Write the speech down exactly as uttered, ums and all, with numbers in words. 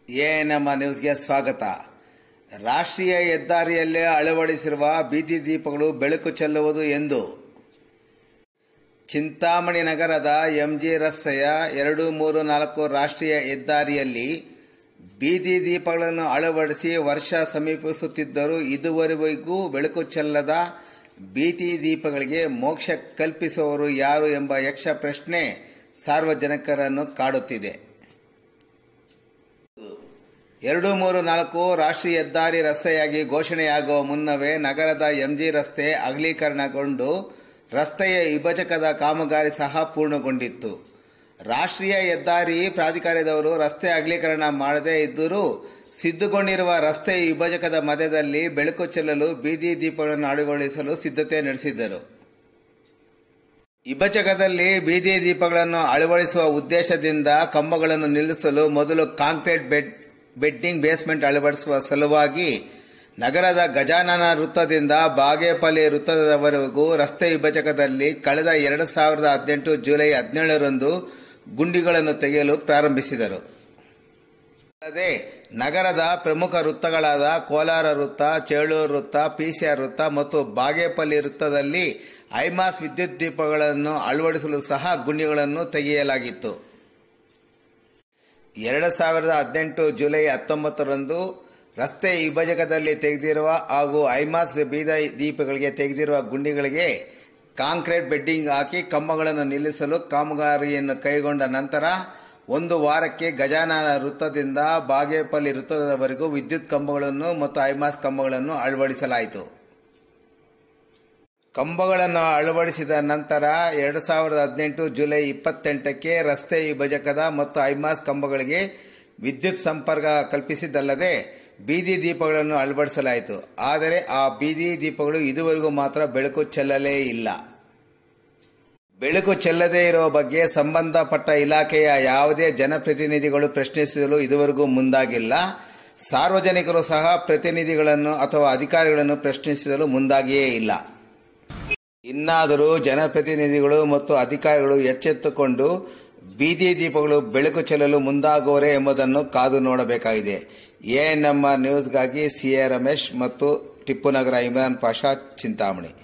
ANM ನ್ಯೂಸ್ಗೆ ಸ್ವಾಗತ. ರಾಷ್ಟ್ರೀಯ ಹೆದ್ದಾರಿಯಲ್ಲಿ ಅಳವಡಿಸಿರುವ ಬೀದಿ ದೀಪಗಳು ಬೆಳಕು ಚೆಲ್ಲುವುದು ಎಂದು ಚಿಂತಾಮಣಿ ನಗರದ ಎಂಜಿ ರಸ್ತೆಯ ಎರಡು ಮೂರು ನಾಲ್ಕು ರಾಷ್ಟ್ರೀಯ ಹೆದ್ದಾರಿಯಲ್ಲಿ ಬೀದಿ ದೀಪಗಳನ್ನು ಅಳವಡಿಸಿ ವರ್ಷ ಸಮೀಪಿಸುತ್ತಿದ್ದರೂ ಇದುವರೆಗೂ ಬೆಳಕು ಚೆಲ್ಲದ ಬೀದಿ ದೀಪಗಳಿಗೆ ಮೋಕ್ಷ ಕಲ್ಪಿಸುವವರು ಯಾರು ಎಂಬ ಯಕ್ಷ ಪ್ರಶ್ನೆ ಸಾರ್ವಜನಿಕರನ್ನು ಕಾಡುತ್ತಿದೆ. ಎರಡು ಮೂರು ನಾಲ್ಕು ರಾಷ್ಟ್ರೀಯ ಹೆದ್ದಾರಿ ರಸ್ತೆಯಾಗಿ ಘೋಷಣೆಯಾಗುವ ಮುನ್ನವೇ ನಗರದ ಎಂಜಿ ರಸ್ತೆ ಅಗಲೀಕರಣಗೊಂಡು ರಸ್ತೆಯ ವಿಭಜಕದ ಕಾಮಗಾರಿ ಸಹ ಪೂರ್ಣಗೊಂಡಿತ್ತು. ರಾಷ್ಟ್ರೀಯ ಹೆದ್ದಾರಿ ಪ್ರಾಧಿಕಾರದವರು ರಸ್ತೆ ಅಗಲೀಕರಣ ಮಾಡದೇ ಇದ್ದರೂ ಸಿದ್ಧಗೊಂಡಿರುವ ರಸ್ತೆ ವಿಭಜಕದ ಮಧ್ಯದಲ್ಲಿ ಬೆಳಕು ಚೆಲ್ಲಲು ಬೀದಿ ದೀಪಗಳನ್ನು ಅಳವಡಿಸಲು ಸಿದ್ಧತೆ ನಡೆಸಿದ್ದರು. ವಿಭಜಕದಲ್ಲಿ ಬೀದಿ ದೀಪಗಳನ್ನು ಅಳವಡಿಸುವ ಉದ್ದೇಶದಿಂದ ಕಂಬಗಳನ್ನು ನಿಲ್ಲಿಸಲು ಮೊದಲು ಕಾಂಕ್ರೀಟ್ ಬೆಡ್ ಬೆಡ್ಡಿಂಗ್ ಬೇಸ್ಮೆಂಟ್ ಅಳವಡಿಸುವ ಸಲುವಾಗಿ ನಗರದ ಗಜಾನನ ವೃತ್ತದಿಂದ ಬಾಗೇಪಲ್ಲಿ ವೃತ್ತದವರೆಗೂ ರಸ್ತೆ ವಿಭಜಕದಲ್ಲಿ ಕಳೆದ ಎರಡು ಸಾವಿರದ ಹದಿನೆಂಟು ಜುಲೈ ಹದಿನೇಳರಂದು ಗುಂಡಿಗಳನ್ನು ತೆಗೆಯಲು ಪ್ರಾರಂಭಿಸಿದರು. ಅಲ್ಲದೆ ನಗರದ ಪ್ರಮುಖ ವೃತ್ತಗಳಾದ ಕೋಲಾರ ವೃತ್ತ, ಚೇಳೂರು ವೃತ್ತ, ಪಿಸಿಆರ್ ವೃತ್ತ ಮತ್ತು ಬಾಗೇಪಲ್ಲಿ ವೃತ್ತದಲ್ಲಿ ಐಮಾಸ್ ವಿದ್ಯುತ್ ದೀಪಗಳನ್ನು ಅಳವಡಿಸಲು ಸಹ ಗುಂಡಿಗಳನ್ನು ತೆಗೆಯಲಾಗಿತ್ತು. ಎರಡು ಸಾವಿರದ ಹದಿನೆಂಟು ಜುಲೈ ಹತ್ತೊಂಬತ್ತರಂದು ರಸ್ತೆ ವಿಭಜಕದಲ್ಲಿ ತೆಗೆದಿರುವ ಹಾಗೂ ಐಮಾಸ್ ಬೀದಿ ದೀಪಗಳಿಗೆ ತೆಗೆದಿರುವ ಗುಂಡಿಗಳಿಗೆ ಕಾಂಕ್ರೀಟ್ ಬೆಡ್ಡಿಂಗ್ ಹಾಕಿ ಕಂಬಗಳನ್ನು ನಿಲ್ಲಿಸಲು ಕಾಮಗಾರಿಯನ್ನು ಕೈಗೊಂಡ ನಂತರ ಒಂದು ವಾರಕ್ಕೆ ಗಜಾನನ ವೃತ್ತದಿಂದ ಬಾಗೇಪಲ್ಲಿ ವೃತ್ತದವರೆಗೂ ವಿದ್ಯುತ್ ಕಂಬಗಳನ್ನು ಮತ್ತು ಐಮಾಸ್ ಕಂಬಗಳನ್ನು ಅಳವಡಿಸಲಾಯಿತು. ಕಂಬಗಳನ್ನು ಅಳವಡಿಸಿದ ನಂತರ ಎರಡು ಸಾವಿರದ ಹದಿನೆಂಟು ಜುಲೈ ಇಪ್ಪತ್ತೆಂಟಕ್ಕೆ ರಸ್ತೆ ವಿಭಜಕದ ಮತ್ತು ಐಮಾಸ್ ಕಂಬಗಳಿಗೆ ವಿದ್ಯುತ್ ಸಂಪರ್ಕ ಕಲ್ಪಿಸಿದ್ದಲ್ಲದೆ ಬೀದಿ ದೀಪಗಳನ್ನು ಅಳವಡಿಸಲಾಯಿತು. ಆದರೆ ಆ ಬೀದಿ ದೀಪಗಳು ಇದುವರೆಗೂ ಮಾತ್ರ ಬೆಳಕು ಚೆಲ್ಲಲೇ ಇಲ್ಲ. ಬೆಳಕು ಚೆಲ್ಲದೇ ಇರುವ ಬಗ್ಗೆ ಸಂಬಂಧಪಟ್ಟ ಇಲಾಖೆಯ ಯಾವುದೇ ಜನಪ್ರತಿನಿಧಿಗಳು ಪ್ರಶ್ನಿಸಲು ಇದುವರೆಗೂ ಮುಂದಾಗಿಲ್ಲ. ಸಾರ್ವಜನಿಕರು ಸಹ ಪ್ರತಿನಿಧಿಗಳನ್ನು ಅಥವಾ ಅಧಿಕಾರಿಗಳನ್ನು ಪ್ರಶ್ನಿಸಲು ಮುಂದಾಗಿಯೇ ಇಲ್ಲ. ಇನ್ನಾದರೂ ಜನಪ್ರತಿನಿಧಿಗಳು ಮತ್ತು ಅಧಿಕಾರಿಗಳು ಎಚ್ಚೆತ್ತುಕೊಂಡು ಬೀದಿ ದೀಪಗಳು ಬೆಳಕು ಚೆಲ್ಲಲು ಮುಂದಾಗುವರೇ ಎಂಬುದನ್ನು ಕಾದು ನೋಡಬೇಕಾಗಿದೆ. ಎಎನ್ಎಂ ನ್ಯೂಸ್ಗಾಗಿ ಸಿಎ ರಮೇಶ್ ಮತ್ತು ಟಿಪ್ಪುನಗರ ಇಮ್ರಾನ್ ಪಾಷಾ, ಚಿಂತಾಮಣಿ.